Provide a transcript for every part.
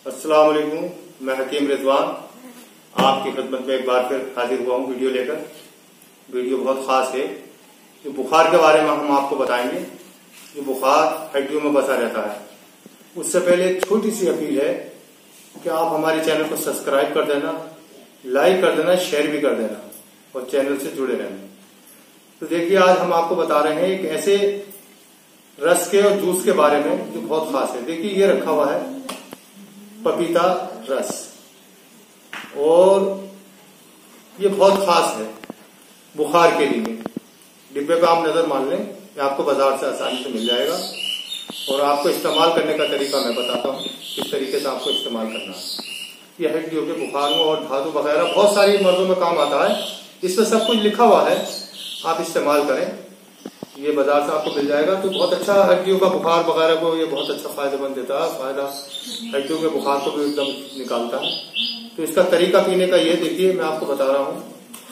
अस्सलाम वालेकुम। मैं हकीम रिजवान आपकी खिदमत में एक बार फिर हाजिर हुआ हूँ वीडियो लेकर। वीडियो बहुत खास है। जो बुखार के बारे में हम आपको बताएंगे। जो बुखार हड्डियों में बसा रहता है, उससे पहले एक छोटी सी अपील है कि आप हमारे चैनल को सब्सक्राइब कर देना, लाइक कर देना, शेयर भी कर देना और चैनल से जुड़े रहना। तो देखिए, आज हम आपको बता रहे हैं एक ऐसे रस के और जूस के बारे में जो बहुत खास है। देखिए, ये रखा हुआ है पपीता रस और ये बहुत खास है बुखार के लिए। डिब्बे पे आप नजर मान लें, ये आपको बाजार से आसानी से मिल जाएगा और आपको इस्तेमाल करने का तरीका मैं बताता हूँ किस तरीके से आपको इस्तेमाल करना है। यह हड्डियों के बुखारों और धातु वगैरह बहुत सारी मर्जों में काम आता है। इसमें सब कुछ लिखा हुआ है, आप इस्तेमाल करें। ये बाजार से आपको मिल जाएगा। तो बहुत अच्छा हड्डियों का बुखार वगैरह को ये बहुत अच्छा फायदेमंद देता है। फायदा हड्डियों के बुखार को भी एकदम निकालता है। तो इसका तरीका पीने का ये देखिए, मैं आपको बता रहा हूँ,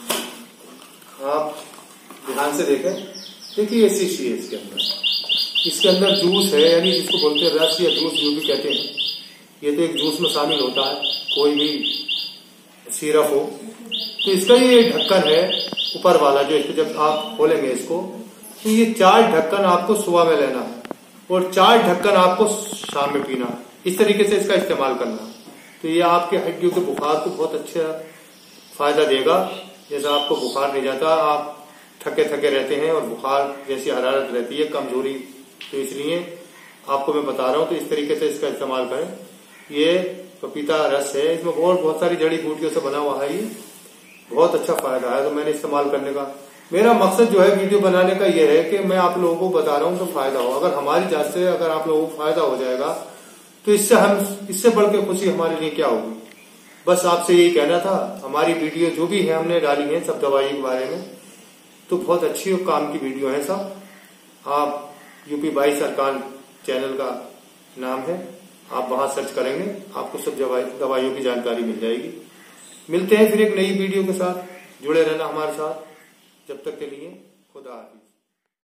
आप ध्यान से देखें। देखिए, ये शीशी है इसके अंदर जूस है, यानी जिसको बोलते हैं रस या जूस जो भी कहते हैं। ये तो एक जूस में शामिल होता है, कोई भी सिरप हो। तो इसका ये ढक्कन है ऊपर वाला, जो इसको जब आप खोलेंगे इसको, तो ये 4 ढक्कन आपको सुबह में लेना है और 4 ढक्कन आपको शाम में पीना है। इस तरीके से इसका इस्तेमाल करना है। तो ये आपके हड्डियों के बुखार को बहुत अच्छा फायदा देगा। जैसे आपको बुखार नहीं जाता, आप थके थके रहते हैं और बुखार जैसी हरारत रहती है, कमजोरी, तो इसलिए आपको मैं बता रहा हूँ। तो इस तरीके से इसका इस्तेमाल करें। ये पपीता रस है, इसमें बहुत सारी जड़ी बूटियों से बना हुआ है। ये बहुत अच्छा फायदा है। तो मैंने इस्तेमाल करने का, मेरा मकसद जो है वीडियो बनाने का ये है कि मैं आप लोगों को बता रहा हूँ तो फायदा हो। अगर हमारी जांच से अगर आप लोगों को फायदा हो जाएगा तो इससे बढ़ के खुशी हमारे लिए क्या होगी। बस आपसे यही कहना था। हमारी वीडियो जो भी है हमने डाली है सब दवाई के बारे में, तो बहुत अच्छी और काम की वीडियो है सब। आप यूपी 22 सरकार चैनल का नाम है, आप वहां सर्च करेंगे, आपको सब दवाइयों की जानकारी मिल जाएगी। मिलते हैं फिर एक नई वीडियो के साथ। जुड़े रहना हमारे साथ। जब तक के लिए खुदा हाफिज।